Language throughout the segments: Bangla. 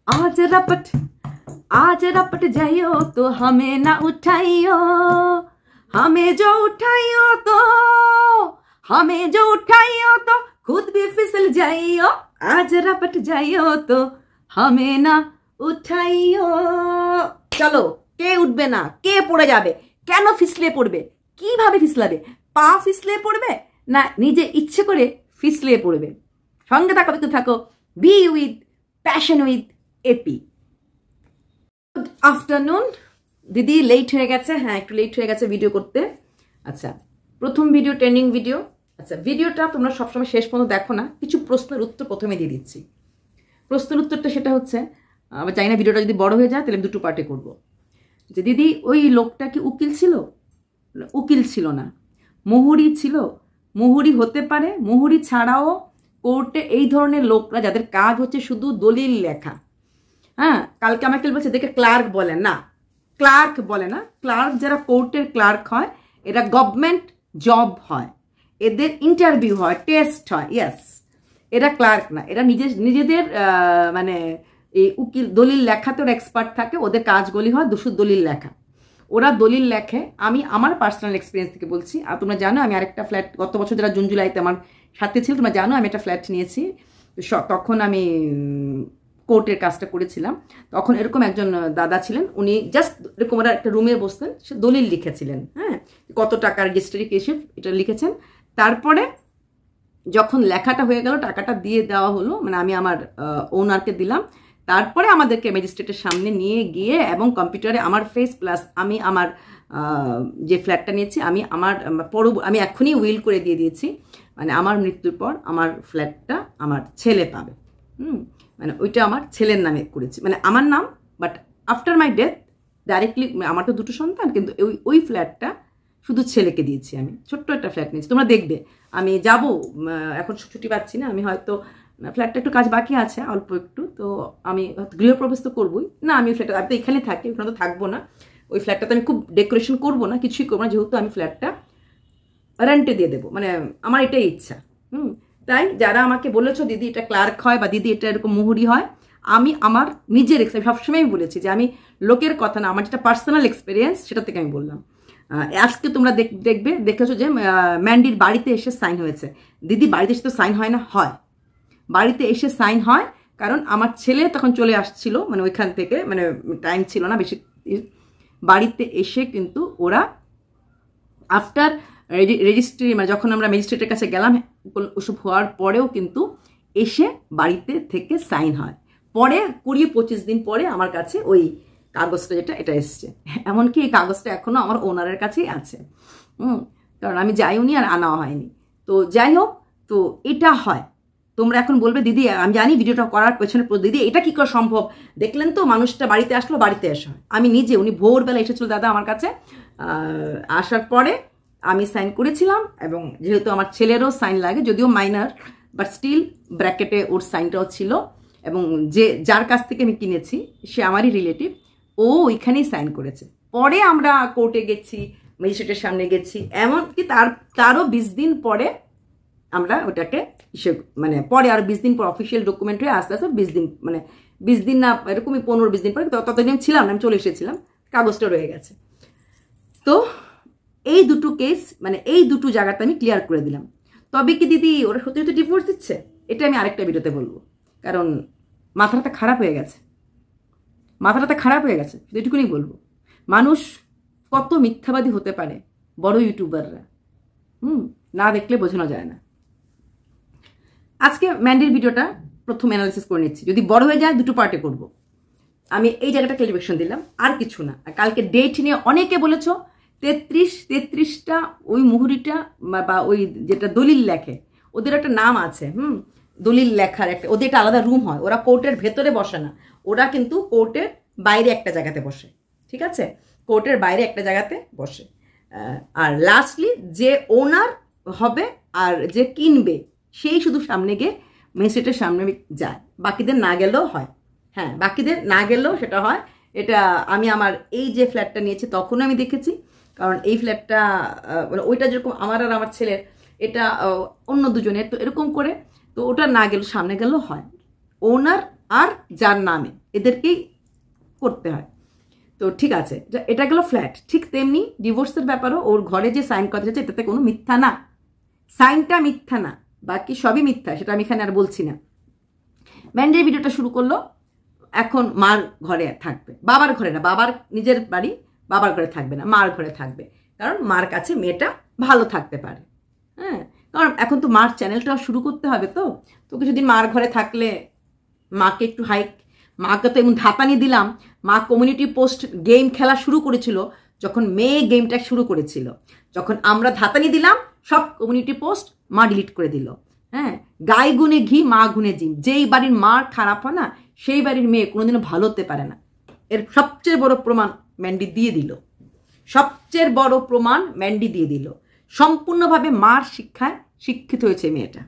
आज रपट जाइयो तो हमें ना उठाइयो, हमें जो उठाइयो तो खुद भी फिसल जाइयो। आज रपट जाइयो तो हमें ना उठाइयो। चलो, के उठबे ना, के पड़े जाबे, केन फिसले पड़बे, किभाबे फिसलाबे, पा फिसले पड़बे ना निजे इচ্ছে करे फिसले पड़बे। संगे थाको, देखते थाको। Be with passion with AP. Good afternoon. दीदी लेट হয়ে গেছে, হ্যাঁ একটু লেট হয়ে গেছে ভিডিও করতে। আচ্ছা, প্রথম ভিডিও ট্রেন্ডিং ভিডিও। আচ্ছা, ভিডিওটা তোমরা সবসময় শেষ পর্যন্ত দেখো না, কিছু প্রশ্নের উত্তর প্রথমে দিয়ে দিচ্ছি। প্রশ্নের উত্তরটা সেটা হচ্ছে, আমি চাই না ভিডিওটা যদি বড় হয়ে যায় তাহলে দুটো পার্টে করব। যে দিদি ওই লোকটা কি উকিল ছিল? উকিল ছিল না, মুহুরি ছিল। মুহুরি হতে পারে, মুহুরি ছাড়াও কোর্টে এই ধরনের লোকরা যাদের কাজ হচ্ছে শুধু দলিল লেখা। হ্যাঁ, কালকে আমাকে বলছে দেখে ক্লার্ক বলে না, ক্লার্ক বলে না। ক্লার্ক যারা কোর্টের ক্লার্ক হয় এরা গভর্নমেন্ট জব হয়, এদের ইন্টারভিউ হয়, টেস্ট হয়। ইয়েস, এরা ক্লার্ক না, এরা নিজেদের মানে এই উকিল দলিল লেখাতে ওরা এক্সপার্ট থাকে, ওদের কাজগুলি হয় দুশো দলিল লেখা। ওরা দলিল লেখে। আমি আমার পার্সোনাল এক্সপিরিয়েন্স থেকে বলছি। আর তোমরা জানো আমি আরেকটা ফ্ল্যাট গত বছর যারা জুন জুলাইতে আমার সাথে ছিল, তোমরা জানো আমি একটা ফ্ল্যাট নিয়েছি। তখন আমি কোর্টের কাজটা করেছিলাম। তখন এরকম একজন দাদা ছিলেন, উনি জাস্ট এরকম ওরা একটা রুমে বসতেন, সে দলিল লিখেছিলেন। হ্যাঁ, কত টাকার রেজিস্ট্রি কেসে এটা লিখেছেন। তারপরে যখন লেখাটা হয়ে গেল, টাকাটা দিয়ে দেওয়া হলো, মানে আমি আমার ওনারকে দিলাম। তারপরে আমাদেরকে ম্যাজিস্ট্রেটের সামনে নিয়ে গিয়ে এবং কম্পিউটারে আমার ফেস প্লাস আমি আমার যে ফ্ল্যাটটা নিয়েছি আমি আমি এখনই উইল করে দিয়ে দিয়েছি, মানে আমার মৃত্যুর পর আমার ফ্ল্যাটটা আমার ছেলে পাবে। মানে ওইটা আমার ছেলের নামে করেছি, মানে আমার নাম, but after my death directly. আমার তো দুটো সন্তান, কিন্তু ওই ফ্ল্যাটটা শুধু ছেলেকে দিয়েছি। আমি ছোট্ট একটা ফ্ল্যাট নিয়েছি, তোমরা দেখবে। আমি যাব, এখন ছুটি পাচ্ছি না, আমি হয়তো ফ্ল্যাটটা একটু কাজ বাকি আছে অল্প একটু, তো আমি গৃহপ্রবেশ তো করবোই না। আমি ফ্ল্যাটটা, আমি তো এখানে থাকি, ওখানে তো থাকবো না। ওই ফ্ল্যাটটাতে আমি খুব ডেকোরেশন করবো না, কিছুই করবো না, যেহেতু আমি ফ্ল্যাটটা রেন্টে দিয়ে দেবো, মানে আমার এটাই ইচ্ছা। তাই যারা আমাকে বলেছো দিদি এটা ক্লার্ক হয় বা দিদি এটা এরকম মুহুরি হয়, আমি আমার নিজের এক্সপিরিয়েন্স সবসময় আমি বলেছি যে আমি লোকের কথা না, আমার যেটা পার্সোনাল এক্সপিরিয়েন্স সেটা থেকে আমি বললাম। আজকে তোমরা দেখেছো যে ম্যান্ডির বাড়িতে এসে সাইন হয়েছে। দিদি বাড়িতে এসে তো সাইন হয় না? হয়, বাড়িতে এসে সাইন হয়। কারণ আমার ছেলে তখন চলে আসছিল, মানে ওইখান থেকে, মানে টাইম ছিল না বেশি। বাড়িতে এসে কিন্তু ওরা আফটার রেজিস্ট্রি, মানে যখন আমরা ম্যাজিস্ট্রেটের কাছে গেলাম ওসব হওয়ার পরেও কিন্তু এসে বাড়িতে থেকে সাইন হয়। পরে 20-25 দিন পরে আমার কাছে ওই কাগজটা যেটা এটা এসছে। এমনকি এই কাগজটা এখনো আমার ওনারের কাছেই আছে। কারণ আমি যাইওনি আর আনাও হয়নি। তো যাই হোক, তো এটা হয়। তোমরা এখন বলবে দিদি, আমি জানি ভিডিওটা করার পেছনে দিদি এটা কি করে সম্ভব, দেখলেন তো মানুষটা বাড়িতে আসলো, বাড়িতে এসে হয়। আমি নিজে, উনি ভোরবেলা এসেছিল দাদা আমার কাছে, আসার পরে আমি সাইন করেছিলাম। এবং যেহেতু আমার ছেলেরও সাইন লাগে, যদিও মাইনার, বাট স্টিল ব্র্যাকেটে ওর সাইনটাও ছিল। এবং যার কাছ থেকে আমি কিনেছি সে আমারই রিলেটিভ, ও ওইখানেই সাইন করেছে। পরে আমরা কোর্টে গেছি, ম্যাজিস্ট্রেটের সামনে গেছি, এমনকি তারও 20 দিন পরে আমরা ওটাকে মানে পরে আরো 20 দিন পর অফিসিয়াল ডকুমেন্ট হয়ে আস্তে আস্তে 20 দিন, মানে 20 দিন না, এরকমই 15-20 দিন পরে, ততদিন ছিলাম না, আমি চলে এসেছিলাম, কাগজটা রয়ে গেছে। তো এই দুটো কেস, মানে এই দুটো জায়গাটা আমি ক্লিয়ার করে দিলাম। তবে কি দিদি ওরা সত্যি সত্যি ডিভোর্স দিচ্ছে, এটা আমি আরেকটা ভিডিওতে বলবো। কারণ মাথাটা খারাপ হয়ে গেছে, মাথাটা খারাপ হয়ে গেছে, এটুকুনি বলবো। মানুষ কত মিথ্যাবাদী হতে পারে বড় ইউটিউবাররা, না দেখলে বোঝানো যায় না। আজকে ম্যান্ডির ভিডিওটা প্রথম অ্যানালিসিস করে নিচ্ছি, যদি বড় হয়ে যায় দুটো পার্টে করব। আমি এই জায়গাটা ক্লারিফিকেশন দিলাম, আর কিছু না। কালকে ডেট নিয়ে অনেকে বলেছো 33টা ওই মুহুরিটা বা ওই যেটা দলিল লেখে, ওদের একটা নাম আছে। দলিল লেখার একটা, ওদের একটা আলাদা রুম হয়, ওরা কোর্টের ভেতরে বসে না, ওরা কিন্তু কোর্টের বাইরে একটা জায়গাতে বসে। ঠিক আছে, কোর্টের বাইরে একটা জায়গাতে বসে। আর লাস্টলি যে ওনার হবে আর যে কিনবে সেই শুধু সামনে গিয়ে ম্যাজিস্ট্রেটের সামনে যায়, বাকিদের না গেলেও হয়। হ্যাঁ, বাকিদের না গেলেও সেটা হয়। এটা আমি আমার এই যে ফ্ল্যাটটা নিয়েছি তখনও আমি দেখেছি। কারণ এই ফ্ল্যাটটা, মানে ওইটা যেরকম আমার আর আমার ছেলের, এটা অন্য দুজনের, তো এরকম করে, তো ওটা না গেলেও সামনে গেলেও হয়। ওনার আর যার নামে, এদেরকেই করতে হয়। তো ঠিক আছে, এটা গেল ফ্ল্যাট। ঠিক তেমনি ডিভোর্সের ব্যাপারও ওর ঘরে যে সাইন করা যাচ্ছে এটাতে কোনো মিথ্যা না, সাইনটা মিথ্যা না, বাকি সবই মিথ্যা, সেটা আমি এখানে আর বলছি না। ম্যান্ডির ভিডিওটা শুরু করলো, এখন মার ঘরে থাকবে, বাবার ঘরে না, বাবার নিজের বাড়ি, বাবার ঘরে থাকবে না, মার ঘরে থাকবে, কারণ মার কাছে মেয়েটা ভালো থাকতে পারে। হ্যাঁ, কারণ এখন তো মার চ্যানেলটা শুরু করতে হবে, তো কিছুদিন মার ঘরে থাকলে মাকে একটু মাকে তো এমন ধাতানি দিলাম, মা কমিউনিটি পোস্ট গেম খেলা শুরু করেছিল যখন মেয়ে গেমটা শুরু করেছিল, যখন আমরা ধাতানি দিলাম সব কমিউনিটি পোস্ট মা ডিলিট করে দিল। হ্যাঁ, গায়ে গুনে ঘি মা গুনে জিম, যেই বাড়ির মার খারাপ হয় না সেই বাড়ির মেয়ে কোনোদিনও ভালো হতে পারে না। এর সবচেয়ে বড় প্রমাণ ম্যান্ডি দিয়ে দিল, সবচেয়ে বড় প্রমাণ ম্যান্ডি দিয়ে দিল। সম্পূর্ণভাবে মার শিক্ষায় শিক্ষিত হয়েছে মেয়েটা।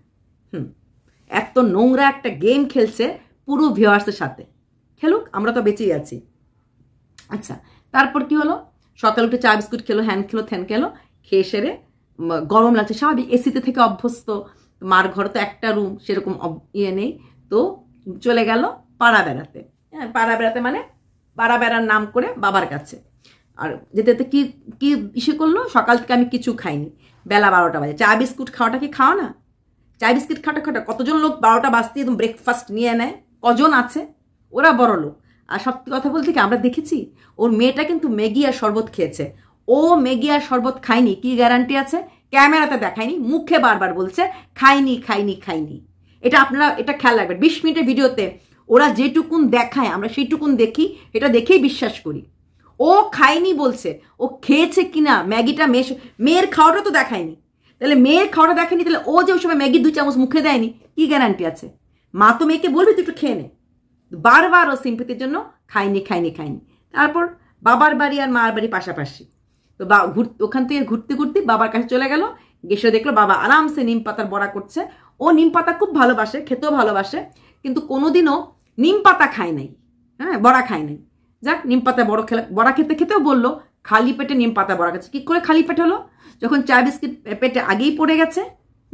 এত নোংরা একটা গেম খেলছে পুরো ভিউয়ার্সের সাথে, খেলুক, আমরা তো বেঁচেই আছি। আচ্ছা, তারপর কি হলো, সকালে উঠে চা বিস্কুট খেলো, হ্যান খেলো, থ্যান খেলো, খেয়ে সেরে গরম লাগছে, স্বাভাবিক, এসিতে থেকে অভ্যস্ত, মার ঘরে তো একটা রুম, সেরকম নেই, তো চলে গেল পাড়া বেড়াতে। হ্যাঁ, পাড়া বেড়াতে মানে পাড়া বেড়ার নাম করে বাবার কাছে। আর যেতে যেতে কি কি ইসে করলো, সকাল থেকে আমি কিছু খাইনি, বেলা 12টা বাজে। চা বিস্কুট খাওয়াটা কি খাওয়া না? চা বিস্কুট খাওয়াটা কতজন লোক 12টা বাজতে একদম ব্রেকফাস্ট নিয়ে নেয়, কজন আছে? ওরা বড় লোক। আর সত্যি কথা বলতে কি, আমরা দেখেছি ওর মেয়েটা কিন্তু ম্যাগি আর শরবত খেয়েছে, ও ম্যাগি আর শরবত খায়নি, কি গ্যারান্টি আছে? ক্যামেরাতে দেখায়নি, মুখে বারবার বলছে খাইনি খাইনি খাইনি। এটা আপনারা এটা খেয়াল রাখবেন, 20 মিনিটের ভিডিওতে ওরা যেটুকুন দেখায় আমরা সেইটুকুন দেখি, এটা দেখেই বিশ্বাস করি। ও খায়নি বলছে, ও খেয়েছে কিনা ম্যাগিটা, মেয়ের খাওয়াটা তো দেখায়নি, তাহলে মেয়ের খাওয়াটা দেখেনি, তাহলে ও যে ওই সময় ম্যাগি 2 চামচ মুখে দেয়নি, কি গ্যারান্টি আছে? মা তো মেয়েকে বলবে তুই একটু খেয়ে নে, বারবার ও সিম্পতির জন্য খাইনি খাইনি খাইনি। তারপর বাবার বাড়ি আর মার বাড়ি পাশাপাশি, তো ওখান থেকে ঘুরতে ঘুরতে বাবার কাছে চলে গেল, গেসে দেখলো বাবা আরামসে নিম পাতার বড়া করছে। ও নিম পাতা খুব ভালোবাসে, খেতেও ভালোবাসে, কিন্তু কোনোদিনও নিম পাতা খায় নাই, হ্যাঁ, বড়া খায় নাই। যাক, নিম পাতা বড়া খেতে খেতেও বললো খালি পেটে নিম পাতা বড়া খাচ্ছে। কি করে খালি পেট হলো? যখন চা বিস্কিট পেটে আগেই পড়ে গেছে।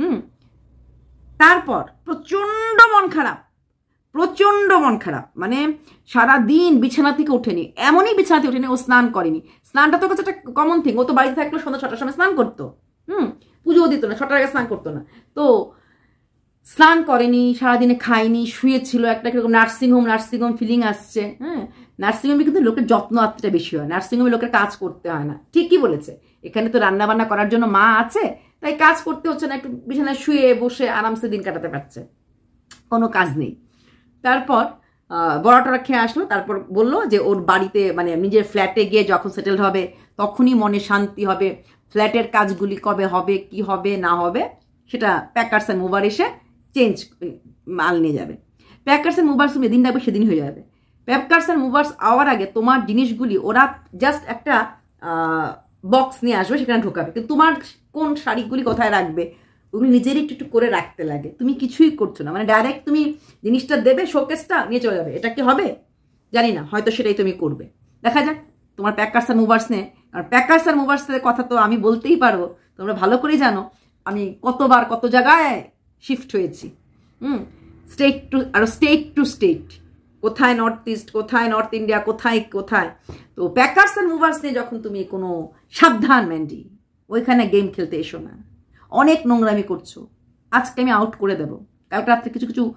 তারপর প্রচন্ড মন খারাপ, প্রচন্ড মন খারাপ, মানে সারাদিন বিছানা থেকে ওঠেনি, এমনই বিছানা থেকে ওঠেনি, ও স্নান করেনি। স্নানটা তো কাছে একটা কমন থিং, ও তো বাড়িতে থাকলে সন্ধ্যা 6টার সময় স্নান করতো, পুজোও দিত না, 6টার আগে স্নান করতো না, তো স্নান করেনি, সারাদিনে খায়নি, শুয়েছিল, একটা কিরকম নার্সিংহোম ফিলিং আসছে। হ্যাঁ, নার্সিংহোমে কিন্তু লোকের যত্ন আত্মটা বেশি হয়, নার্সিংহোমে লোকের কাজ করতে হয় না। ঠিকই বলেছে, এখানে তো রান্না বান্না করার জন্য মা আছে, তাই কাজ করতে হচ্ছে না, একটু বিছানায় শুয়ে বসে আরামসে দিন কাটাতে পারছে, কোনো কাজ নেই। তারপর বড়াটা খেয়ে আসলো, তারপর বললো যে ওর বাড়িতে মানে নিজের ফ্ল্যাটে গিয়ে যখন সেটেলড হবে তখনই মনে শান্তি হবে, ফ্ল্যাটের কাজগুলি কবে হবে, কি হবে না হবে সেটা প্যাকার্স অ্যান্ড মুভার এসে চেঞ্জ মাল নিয়ে যাবে। প্যাকার্স অ্যান্ড মুভার্স তুমি যেদিন ডাকবে সেদিন হয়ে যাবে। প্যাকার্স অ্যান্ড মুভার্স আওয়ার আগে তোমার জিনিসগুলি ওরা জাস্ট একটা বক্স নিয়ে আসবে, সেখানে ঢোকাবে, কিন্তু তোমার কোন শাড়িগুলি কোথায় রাখবে ওগুলো নিজেরই একটু করে রাখতে লাগে। তুমি কিছুই করছো না, মানে ডাইরেক্ট তুমি জিনিসটা দেবে, শোকেসটা নিয়ে চলে যাবে। এটা কি হবে জানি না, হয়তো সেটাই তুমি করবে, দেখা যাক তোমার প্যাকার্স আর মুভার্স নিয়ে। কারণ প্যাকার্স আর মুভার্সের কথা তো আমি বলতেই পারবো, তোমরা ভালো করেই জানো আমি কতবার কত জায়গায় শিফট হয়েছি, স্টেট টু স্টেট, কোথায় নর্থ ইস্ট, কোথায় নর্থ ইন্ডিয়া, কোথায় কোথায়। তো প্যাকার্স আর মুভার্স নিয়ে যখন তুমি কোনো সাবধান ম্যান্ডি, ওইখানে গেম খেলতে এসো না, অনেক নোংরামি করছো, আজকে আমি আউট করে দেবো। কালকে রাত্রে কিছু কিছু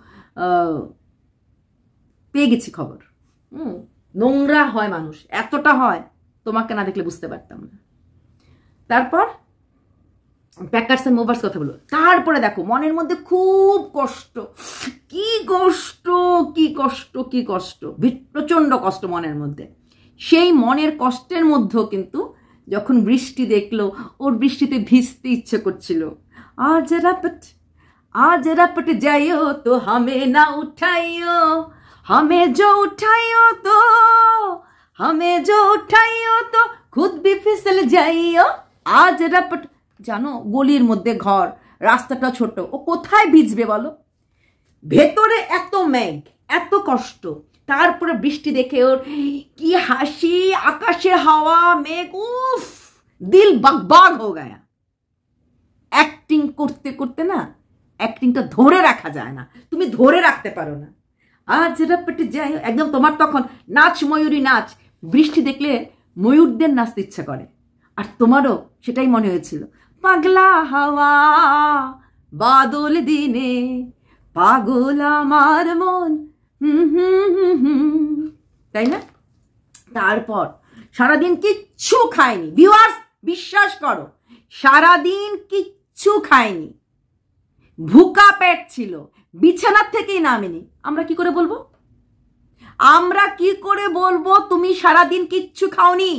পেয়ে গেছি খবর, নোংরা হয় মানুষ, এতটা হয় তোমাকে না দেখলে বুঝতে পারতাম না। তারপর প্যাকার্স এন্ড মুভার্স কথা বলো, তারপরে দেখো মনের মধ্যে খুব কষ্ট, কি কষ্ট কি কষ্ট কি কষ্ট, প্রচন্ড কষ্ট মনের মধ্যে। সেই মনের কষ্টের মধ্যেও কিন্তু যখন বৃষ্টি দেখলো, ওর বৃষ্টিতে ভিজতে ইচ্ছে করছিল। आज रपट जाइयो तो हमें ना उठाइयो, हमें जो उठाइयो तो खुद भी फिसल जाइयो। आज रपट, জানো গলির মধ্যে ঘর, রাস্তাটা ছোট, ও কোথায় ভিজবে বলো? ভেতরে এত মেঘ, এত কষ্ট, তারপরে বৃষ্টি দেখে ওর কি হাসি, আকাশের হাওয়া, মেঘ, উফ, দিল বাগ হো গায়া। অ্যাক্টিং করতে করতে না, অ্যাক্টিংটা ধরে রাখা যায় না, তুমি ধরে রাখতে পারো না। আজ রপট যাইও, একদম তোমার তখন নাচ ময়ূরী নাচ, বৃষ্টি দেখলে ময়ূরদের নাচতে ইচ্ছা করে, আর তোমারও সেটাই মনে হয়েছিল। পাগলা হাওয়া বাদল দিনে পাগল আমার মন, তাই না? তারপর সারাদিন কিচ্ছু খায়নি, ভিউয়ার্স বিশ্বাস করো, সারাদিন কিচ্ছু খায়নি, ভুকা পেট ছিল, বিছানার থেকেই নামেনি। আমরা কি করে বলবো? আমরা কি করে বলবো তুমি সারাদিন কিচ্ছু খাওনি?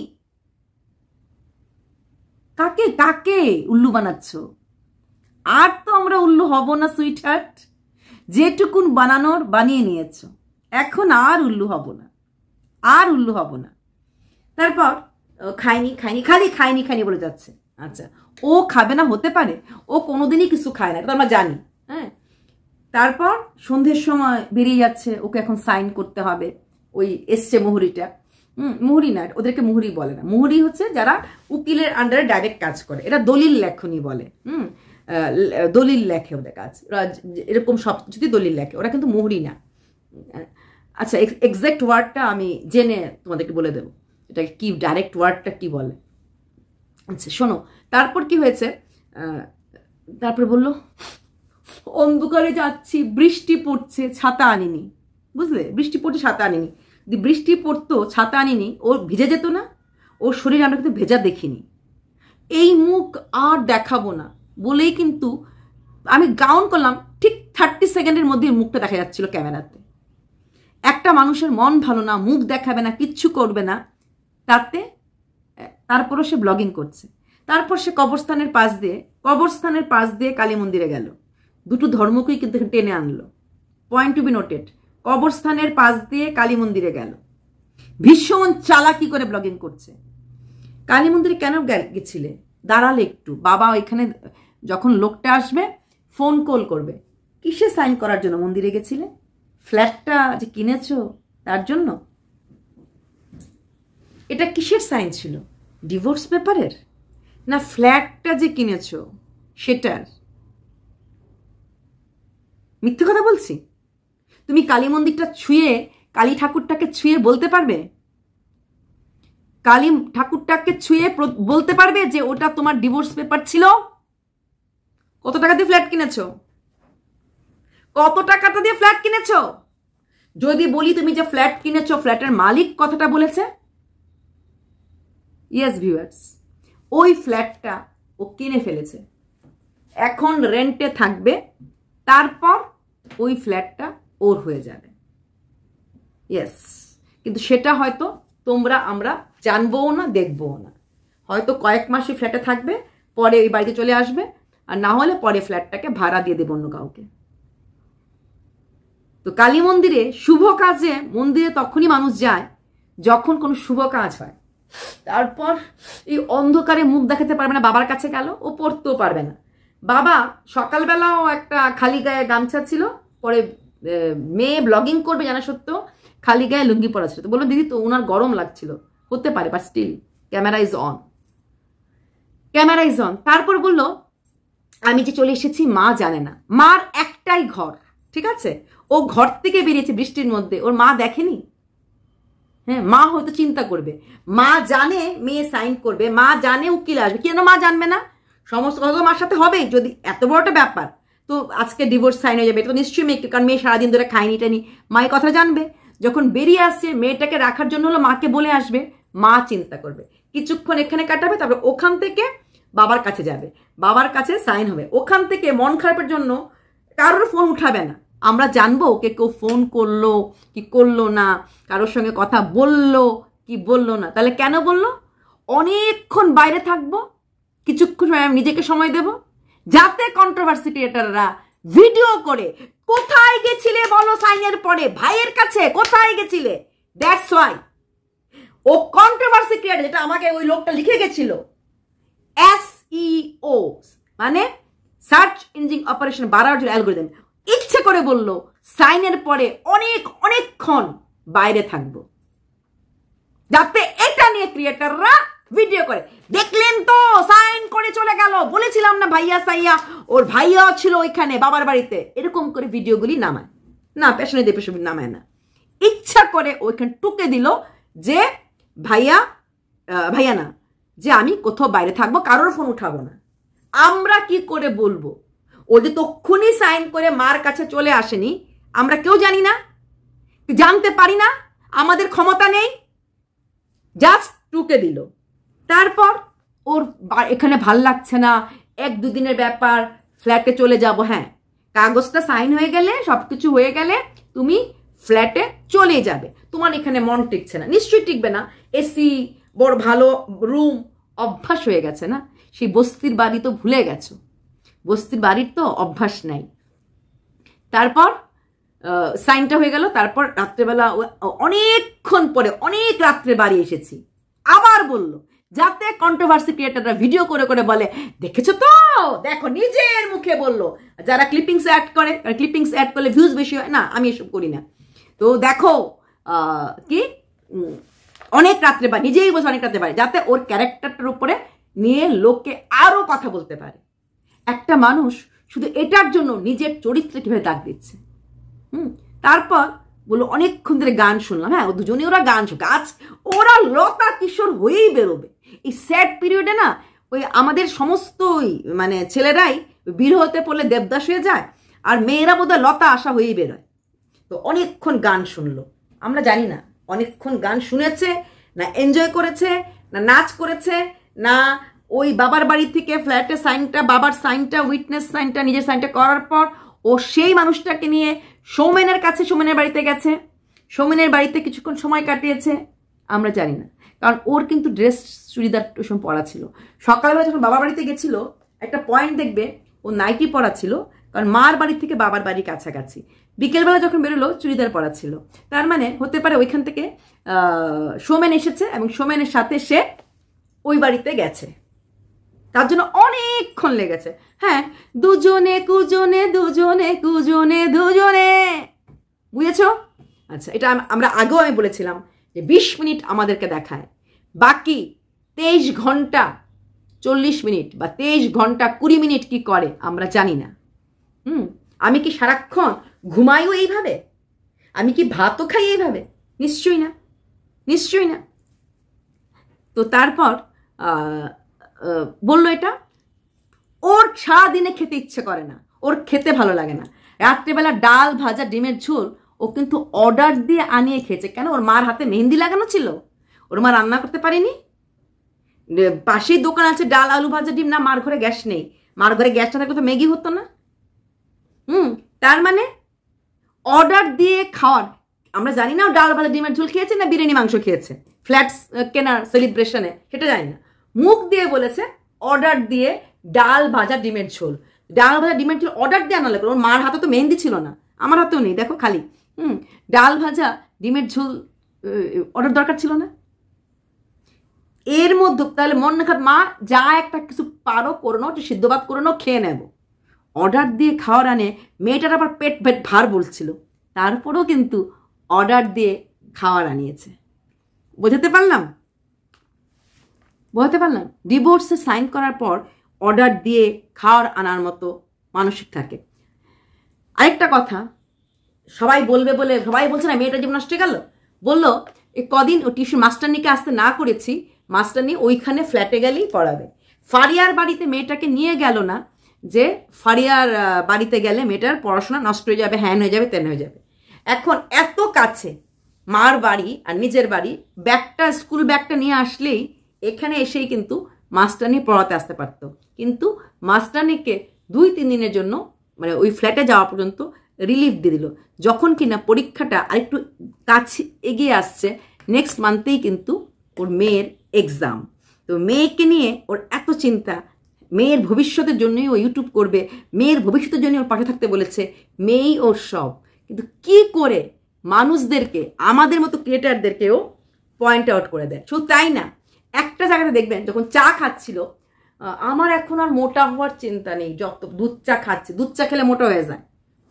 কাকে কাকে উল্লু বানাচ্ছ? আর তো আমরা উল্লু হব না সুইট হার্ট, যেটুকুন বানানোর বানিয়ে নিয়েছ, এখন আর উল্লু হব না, আর উল্লু হব না। তারপর খায়নি খায়নি, খালি খায়নি খায়নি বলে যাচ্ছে। আচ্ছা, ও খাবে না হতে পারে, ও কোনোদিনই কিছু খায় না, এটা আমরা জানি। হ্যাঁ, তারপর সন্ধ্যের সময় বেরিয়ে যাচ্ছে, ওকে এখন সাইন করতে হবে। ওই এসছে মুহুরিটা, মুহুরি না, ওদেরকে মুহুরি বলে না, মুহুরি হচ্ছে যারা উকিলের আন্ডারে ডাইরেক্ট কাজ করে, এটা দলিল লেখনি বলে। দলিল লেখে ওদের কাজ, এরকম সব যদি দলিল লেখে, ওরা কিন্তু মুহুরি না। আচ্ছা, এক্সাক্ট ওয়ার্ডটা আমি জেনে তোমাদেরকে বলে দেবো, এটা কি ডাইরেক্ট ওয়ার্ডটা কি বলে। আচ্ছা শোনো, তারপর কি হয়েছে, তারপর বললো অন্ধকারে যাচ্ছি, বৃষ্টি পড়ছে, ছাতা আনিনি। বুঝলে, বৃষ্টি পড়ছে ছাতা আনিনি, যদি বৃষ্টি পড়তো ছাতা আনিনি, ও ভিজে যেত না? ওর শরীর আমরা কিন্তু ভেজা দেখিনি। এই মুখ আর দেখাবো না বলেই কিন্তু আমি গাউন করলাম, ঠিক 30 সেকেন্ডের মধ্যে মুখটা দেখা যাচ্ছিল ক্যামেরাতে। একটা মানুষের মন ভালো না, মুখ দেখাবে না, কিচ্ছু করবে না, তারপরও সে ব্লগিং করছে। তারপর সে কবরস্থানের পাশ দিয়ে কালী মন্দিরে গেল, দুটো ধর্মকেই কিন্তু টেনে আনলো। পয়েন্ট টু বি নোটেড, কবরস্থানের পাশ দিয়ে কালী মন্দিরে গেল, ভীষণ চালাকি করে ব্লগিং করছে। কালী মন্দিরে কেন গেছিলে? দাঁড়ালে একটু, বাবা ওইখানে যখন লোকটা আসবে ফোন কল করবে। কিসে সাইন করার জন্য মন্দিরে গেছিলে? ফ্ল্যাটটা যে কিনেছো তার জন্য? এটা কিসের সাইন ছিল? ডিভোর্স পেপারের, না ফ্ল্যাটটা যে কিনেছো সেটার? মিথ্যে কথা বলছি? তুমি কালী মন্দিরটা ছুঁয়ে, কালী ঠাকুরটাকে ছুঁয়ে বলতে পারবে? কালী ঠাকুরটাকে ছুঁয়ে বলতে পারবে যে ওটা তোমার ডিভোর্স পেপার ছিল? কত টাকা দিয়ে ফ্ল্যাট কিনেছো? কত টাকাটা দিয়ে ফ্ল্যাট কিনেছো? যদি বলি তুমি যে ফ্ল্যাট কিনেছো, ফ্ল্যাটের মালিক কথাটা বলেছে? ইয়েস ভিউয়ার্স, ওই ফ্ল্যাটটা ও কিনে ফেলেছে, এখন রেন্টে থাকবে, তারপর ওই ফ্ল্যাটটা ওর হয়ে যাবে। ইয়েস, কিন্তু সেটা হয়তো আমরা জানবও না, দেখবও না। হয়তো কয়েক মাস ওই ফ্ল্যাটে থাকবে, পরে ওই বাড়িতে চলে আসবে, আর না হলে পরে ফ্ল্যাটটাকে ভাড়া দিয়ে দেবে অন্য কাউকে। তো কালী মন্দিরে শুভ কাজে মন্দিরে তখনই মানুষ যায় যখন কোনো শুভ কাজ হয়। তারপর এই অন্ধকারে মুখ দেখাতে পারবে না, বাবার কাছে গেল, ও পড়তেও পারবে না। বাবা সকালবেলাও একটা খালি গায়ে গামছা ছিল, পরে মেয়ে ব্লগিং করবে জানা সত্ত্বেও খালি গায়ে লুঙ্গি পরা ছিল। তো বললো দিদি তো ওনার গরম লাগছিল, হতে পারে, but still camera is on, camera is on. তারপর বললো আমি যে চলে এসেছি মা জানে না, মার একটাই ঘর, ঠিক আছে, ও ঘর থেকে বেরিয়েছে বৃষ্টির মধ্যে, ওর মা দেখেনি। হ্যাঁ, মা হয়তো চিন্তা করবে, মা জানে মেয়ে সাইন করবে, মা জানে উকিল আসবে, কেন মা জানবে না? সমস্ত কথা মার সাথে হবে, যদি এত বড় একটা ব্যাপার, তো আজকে ডিভোর্স সাইন হয়ে যাবে, এটা তো নিশ্চয়ই মেয়েকে, কারণ মেয়ে সারাদিন ধরে খায়নি টানি, মায়ের কথা জানবে। যখন বেরিয়ে আসছে মেয়েটাকে রাখার জন্য হলো, মাকে বলে আসবে, মা চিন্তা করবে, কিছুক্ষণ এখানে কাটাবে, তারপরে ওখান থেকে বাবার কাছে যাবে, বাবার কাছে সাইন হবে, ওখান থেকে মন খারাপের জন্য কারোর ফোন উঠাবে না। আমরা জানবো ওকে কেউ ফোন করলো কি করলো না, কারোর সঙ্গে কথা বললো কি বললো না। তাহলে কেন বললো? অনেকক্ষণ বাইরে থাকবো, কিছুক্ষণ নিজেকে সময় দেব, যাতে কন্ট্রোভার্সি ক্রিয়েটাররা ভিডিও করে কোথায় গেছিলে বলো সাইনের পরে, ভাইয়ের কাছে কোথায় গেছিলে। দ্যাটস ওয়াই ও কন্ট্রোভার্সি ক্রিয়েটার, যেটা আমাকে ওই লোকটা লিখে গেছিল, SEO মানে সার্চ ইঞ্জিন অপারেশন বাড়ার জন্য অ্যালগরিদম, ইচ্ছে করে বললো সাইনের পরে অনেকক্ষণ বাইরে থাকবো, যাতে এটা নিয়ে ক্রিয়েটাররা ভিডিও করে। দেখলেন তো সাইন করে চলে গেল, বলেছিলাম না ভাইয়া সাইয়া, ওর ভাইয়া ছিল ওইখানে বাবার বাড়িতে, এরকম করে ভিডিওগুলি নামায়। না, পেছনে দিয়ে পেছনে নামায় না, ইচ্ছা করে ওইখানে টুকে দিল যে ভাইয়া ভাইয়া না, যে আমি কোথাও বাইরে থাকবো, কারোর ফোন উঠাবো না। আমরা কি করে বলবো? ও যে তক্ষুনি সাইন করে মার কাছে চলে আসেনি, আমরা কেউ জানি না, জানতে পারি না, আমাদের ক্ষমতা নেই, জাস্ট টুকে দিল। তারপর ওর এখানে ভাল লাগছে না, 1-2 দিনের ব্যাপার, ফ্ল্যাটে চলে যাব। হ্যাঁ, কাগজটা সাইন হয়ে গেলে, সবকিছু হয়ে গেলে তুমি ফ্ল্যাটে চলে যাবে, তোমার এখানে মন টিকছে না। নিশ্চয়ই টিকবে না, এসি, বড় ভালো রুম, অভ্যাস হয়ে গেছে না। সেই বস্তির বাড়ি তো ভুলে গেছো, বস্তির বাড়ির তো অভ্যাস নাই। তারপর সাইনটা হয়ে গেল। তারপর রাত্রেবেলা অনেকক্ষণ পরে, অনেক রাত্রে বাড়ি এসেছি, আবার বলল, যাতে কন্ট্রোভার্সি ক্রিয়েটাররা ভিডিও করে করে বলে, দেখেছো তো, দেখো, নিজের মুখে বললো। যারা ক্লিপিংস অ্যাড করে, ক্লিপিংস অ্যাড করলে ভিউজ বেশি হয় না, আমি এসব করি না। তো দেখো কি অনেক রাত্রে বা নিজেই বসে অনেক রাত্রে পারে, যাতে ওর ক্যারেক্টারটার উপরে নিয়ে লোককে আরো কথা বলতে পারে। একটা মানুষ শুধু এটার জন্য নিজের চরিত্রে কিভাবে দাগ দিচ্ছে। তারপর বললো অনেকক্ষণ ধরে গান শুনলাম। হ্যাঁ, দুজনে ওরা গান গাছ, ওরা লতা কিশোর হয়েই বেরোবে। এই স্যাড পিরিয়ডে না, ওই আমাদের সমস্ত মানে ছেলেরাই বীর হতে পড়লে দেবদাস হয়ে যায়, আর মেয়েরা বোধহয় লতা আশা হয়েই বেরোয়। তো অনেকক্ষণ গান শুনলো, আমরা জানি না অনেকক্ষণ গান শুনেছে না এনজয় করেছে না নাচ করেছে না ওই বাবার বাড়ি থেকে ফ্ল্যাটের সাইনটা, বাবার সাইনটা, উইটনেস সাইনটা, নিজের সাইনটা করার পর ও সেই মানুষটাকে নিয়ে সৌমেনের কাছে, সৌমেনের বাড়িতে গেছে, সৌমেনের বাড়িতে কিছুক্ষণ সময় কাটিয়েছে, আমরা জানি না। কারণ ওর কিন্তু ড্রেস চুড়িদার টুসম পরা ছিল। সকালবেলা যখন বাবার বাড়িতে গেছিল, একটা পয়েন্ট দেখবে, ও নাইটি পরা ছিল, কারণ মার বাড়ি থেকে বাবার বাড়ি কাছাকাছি। বিকেলবেলা যখন বেরোলো চুড়িদার পরা ছিল, তার মানে হতে পারে ওইখান থেকে সৌমেন এসেছে এবং সৌমেনের সাথে সে ওই বাড়িতে গেছে, তার জন্য অনেকক্ষণ লেগেছে। হ্যাঁ, দুজনে কুজনে, দুজনে কুজনে, দুজনে, বুঝেছো? আচ্ছা, এটা আমরা আগেও আমি বলেছিলাম যে 20 মিনিট আমাদেরকে দেখায়, বাকি 23 ঘন্টা 40 মিনিট বা 23 ঘন্টা 20 মিনিট কি করে আমরা জানি না। আমি কি সারাক্ষণ ঘুমাইও এইভাবে? আমি কি ভাতও খাই এইভাবে? নিশ্চয়ই না, নিশ্চয়ই না। তো তারপর বললো এটা ওর সারাদিনে খেতে ইচ্ছে করে না, ওর খেতে ভালো লাগে না। রাত্রেবেলা ডাল ভাজা ডিমের ঝোল ও কিন্তু অর্ডার দিয়ে আনিয়ে খেয়েছে। কেন? ওর মার হাতে মেহেন্দি লাগানো ছিল, ওর মা রান্না করতে পারেনি। পাশেই দোকান আছে ডাল আলু ভাজা ডিম, না মার ঘরে গ্যাস নেই, মার ঘরে গ্যাসটা থাকলে তো ম্যাগি হতো না। তার মানে অর্ডার দিয়ে খাওয়ার, আমরা জানি না ডাল ভাজা ডিমের ঝোল খেয়েছে না বিরিয়ানি মাংস খেয়েছে ফ্ল্যাটস কেনার সেলিব্রেশনে, সেটা জানি না। মুখ দিয়ে বলেছে অর্ডার দিয়ে ডাল ভাজা ডিমের ঝোল। ডাল ভাজা ডিমের ঝোল অর্ডার দিয়ে আনা লাগলো, ওর মার হাতে তো মেহেন্দি ছিল না, আমার হাতেও নেই, দেখো খালি। ডাল ভাজা ডিমের ঝোল অর্ডার দরকার ছিল না। এর মধ্যে তাহলে মন না খাত, মা যা একটা কিছু পারো করে নাও, একটু সিদ্ধ ভাত করে নাও, খেয়ে নেব। অর্ডার দিয়ে খাওয়ার আনে, মেয়েটার আবার পেট ভার বলছিল, তারপরেও কিন্তু অর্ডার দিয়ে খাওয়ার আনিয়েছে। বোঝাতে পারলাম? বোঝাতে পারলাম? ডিভোর্সে সাইন করার পর অর্ডার দিয়ে খাওয়ার আনার মতো মানসিক থাকে। আরেকটা কথা, সবাই বলবে বলে সবাই বলছে না মেয়েটা জীবন নষ্ট হয়ে গেল, বললো এই কদিন ও টিউশন মাস্টারনিকে আসতে না করেছি, মাস্টারনি ওইখানে ফ্ল্যাটে গেলেই পড়াবে। ফারিয়ার বাড়িতে মেয়েটাকে নিয়ে গেল না, যে ফারিয়ার বাড়িতে গেলে মেয়েটার পড়াশোনা নষ্ট হয়ে যাবে, হ্যান হয়ে যাবে, তেন হয়ে যাবে। এখন এত কাছে মার বাড়ি আর নিজের বাড়ি, ব্যাগটা স্কুল ব্যাগটা নিয়ে আসলেই এখানে এসেই কিন্তু মাস্টারনি পড়াতে আসতে পারতো। কিন্তু মাস্টারনিকে 2-3 দিনের জন্য মানে ওই ফ্ল্যাটে যাওয়া পর্যন্ত রিলিফ দিয়ে দিল। যখন কিনা পরীক্ষাটা আরেকটু কাছে এগিয়ে আসছে, নেক্সট মান্থেই কিন্তু ওর মেয়ের এক্সাম। তো মেয়েকে নিয়ে ওর এত চিন্তা, মেয়ের ভবিষ্যতের জন্যই ও ইউটিউব করবে, মেয়ের ভবিষ্যতের জন্যই ওর পাশে থাকতে বলেছে, মেয়েই ওর সব। কিন্তু কি করে মানুষদেরকে, আমাদের মতো ক্রিয়েটারদেরকেও পয়েন্ট আউট করে দেয়। শুধু তাই না, একটা জায়গাতে দেখবেন যখন চা খাচ্ছিল, আমার এখন আর মোটা হওয়ার চিন্তা নেই, যত দুধ চা খাচ্ছে, দুধ চা খেলে মোটা হয়ে যায়।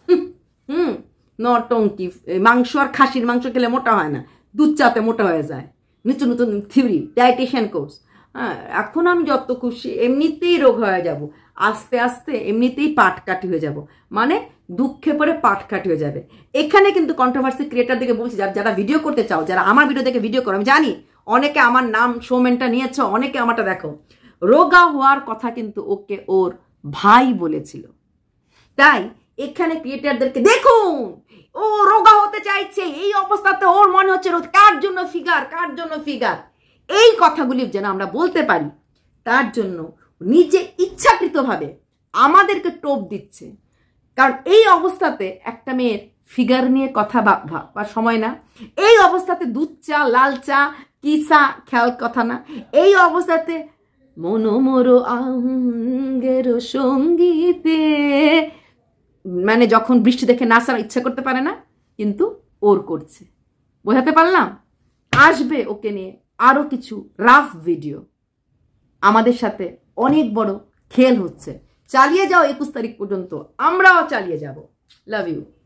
নটঙ্কি, মাংস আর খাসির মাংস খেলে মোটা হয় না, দুধ চাতে মোটা হয়ে যায়। নতুন নতুন থিওরি, ডায়েটিশিয়ান কোর্স। হ্যাঁ, এখন আমি যত খুশি, এমনিতেই রোগ হয়ে যাব, আস্তে আস্তে এমনিতেই পাটকাঠি হয়ে যাব, মানে দুঃখে পরে পাটকাঠি হয়ে যাবে। এখানে কিন্তু কন্ট্রোভার্সি ক্রিয়েটারদেরকে বলছি, যারা ভিডিও করতে চাও, যারা আমার ভিডিও দেখে ভিডিও করো, আমি জানি অনেকে আমার নাম শোমেনটা নিয়েছ, অনেকে আমারটা দেখো, রোগা হওয়ার কথা কিন্তু ওকে ওর ভাই বলেছিল। তাই এখানে ক্রিয়েটারদেরকে দেখুন, ও রোগা হতে চাইছে, এই অবস্থাতে ওর মনে হচ্ছে কার জন্য ফিগার, কার জন্য ফিগার, এই কথাগুলি যেন আমরা বলতে পারি, তার জন্য নিজে ইচ্ছাকৃতভাবে আমাদেরকে টোপ দিচ্ছে। কারণ এই অবস্থাতে একটা মেয়ের ফিগার নিয়ে কথা ভাবার সময় না, এই অবস্থাতে দুধ চা, লাল চা, কি চা খেয়াল কথা না, এই অবস্থাতে মনোমোর আঙ্গের সঙ্গীতে, মানে যখন বৃষ্টি দেখে নাচার ইচ্ছা করতে পারে না, কিন্তু ওর করছে। বোঝাতে পারলাম? আসবে ওকে নিয়ে আরো কিছু রাফ ভিডিও, আমাদের সাথে অনেক বড় খেল হচ্ছে। চালিয়ে যাও 21 তারিখ পর্যন্ত, আমরাও চালিয়ে যাব। Love you.